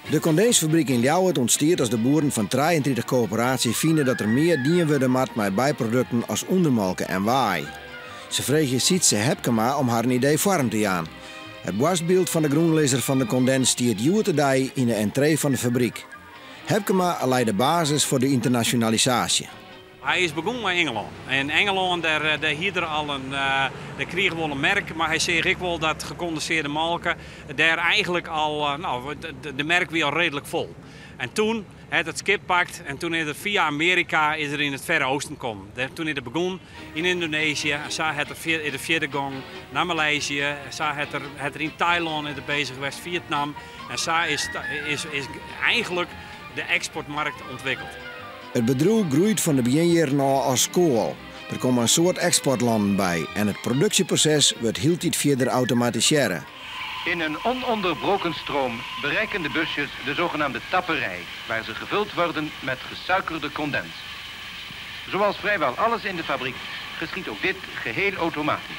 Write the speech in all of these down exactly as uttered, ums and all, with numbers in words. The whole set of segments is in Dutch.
De condensfabriek in Ljouwert ontstiert als de boeren van drieëntwintig coöperatie vinden dat er meer dienen worden maakt met bijproducten als ondermalken en waai. Ze vregen Sietse Hepkema om haar een idee vorm te gaan. Het borstbeeld van de groenlezer van de condens stiert Joertedij in de entree van de fabriek. Hepkema leidt de basis voor de internationalisatie. Hij is begonnen met Engeland. In Engeland daar, daar hier er al een, uh, daar kregen we wel een merk, maar hij zegt ik wel dat gecondenseerde malken daar eigenlijk al, uh, nou, de, de merk weer al redelijk vol. En toen heeft het skip pakt en toen is het via Amerika is er in het Verre Oosten gekomen. Toen is het begonnen in Indonesië, en zo heeft er in de vierde gang naar Maleisië, zo heeft er, heeft er in Thailand is er bezig geweest, Vietnam. En zo is, is, is eigenlijk de exportmarkt ontwikkeld. Het bedrijf groeit van de beginjaren al als school. Er komen een soort exportlanden bij en het productieproces wordt heel tijd verder automatiseren. In een ononderbroken stroom bereiken de busjes de zogenaamde tapperij, waar ze gevuld worden met gesuikerde condens. Zoals vrijwel alles in de fabriek geschiedt ook dit geheel automatisch.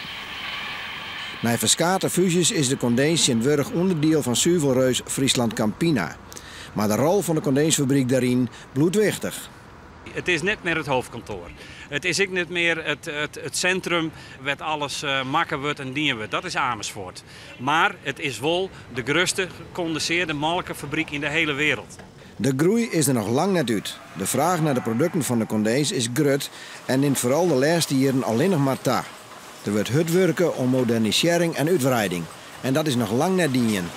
Na verskate fusies is de condens een wurg onderdeel van zuivelreus Friesland Campina. Maar de rol van de condensfabriek daarin bloedwichtig. Het is net meer het hoofdkantoor. Het is ook niet meer het, het, het centrum waar alles uh, makken wordt en dienen wordt. Dat is Amersfoort. Maar het is wel de grootste gecondenseerde malkenfabriek in de hele wereld. De groei is er nog lang net uit. De vraag naar de producten van de condens is groot en in vooral de laatste jaren alleen nog maar ta. Er wordt hard werken om modernisering en uitbreiding. En dat is nog lang net dienen.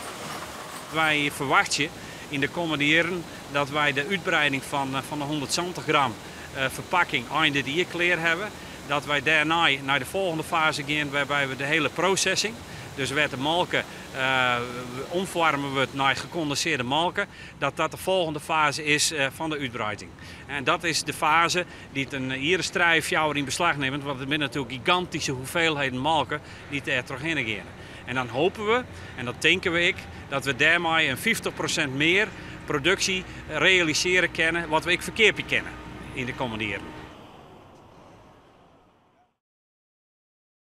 Wij verwachten in de komende jaren dat wij de uitbreiding van, van de honderdtwintig gram uh, verpakking einde dit jaar klaar hebben. Dat wij daarna naar de volgende fase gaan waarbij we de hele processing, dus waar de malken uh, omvormen wordt naar gecondenseerde malken, dat dat de volgende fase is uh, van de uitbreiding. En dat is de fase die een hier een strijfjouwer in beslag neemt, want er zijn natuurlijk gigantische hoeveelheden malken die er terug in gaan. En dan hopen we, en dat denken we ik, dat we daarmee een vijftig procent meer productie realiseren kunnen wat we ik verkeerd kennen in de komende jaren.